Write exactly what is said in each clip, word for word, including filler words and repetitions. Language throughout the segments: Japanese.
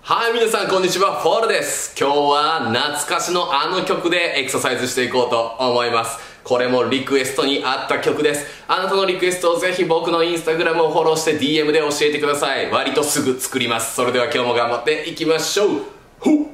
はい、皆さんこんにちは、フォールです。今日は懐かしのあの曲でエクササイズしていこうと思います。これもリクエストにあった曲です。あなたのリクエストをぜひ僕のインスタグラムをフォローして ディーエム で教えてください。割とすぐ作ります。それでは今日も頑張っていきましょう。ほっ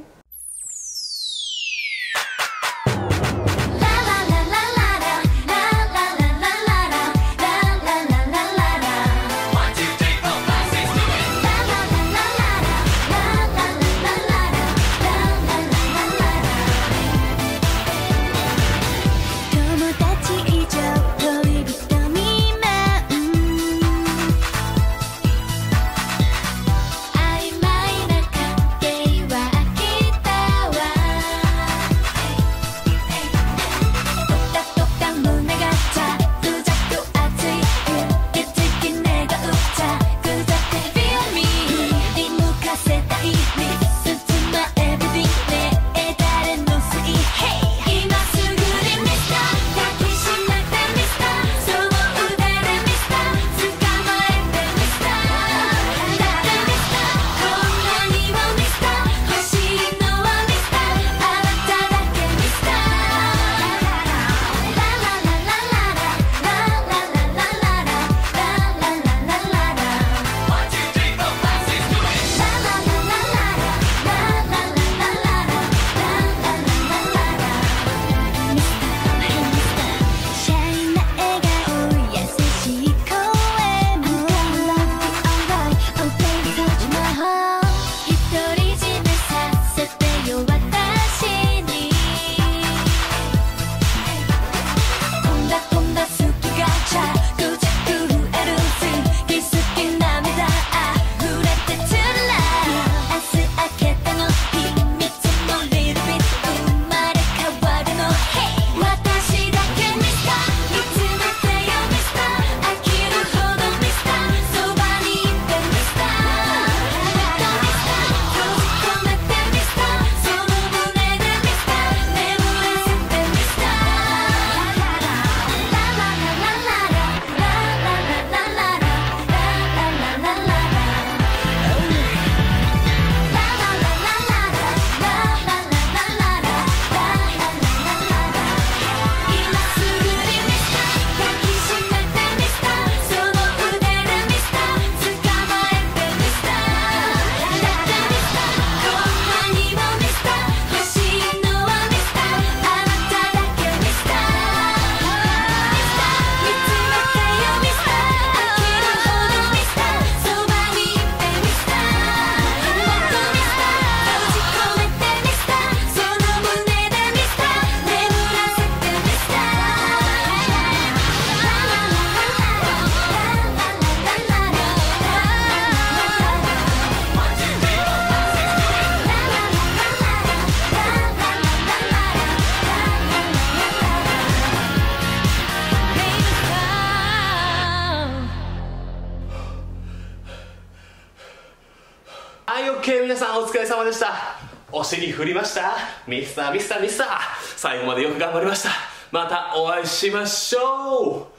はい、オッケー、皆さんお疲れ様でした。お尻振りました。ミスターミスターミスター、最後までよく頑張りました。またお会いしましょう。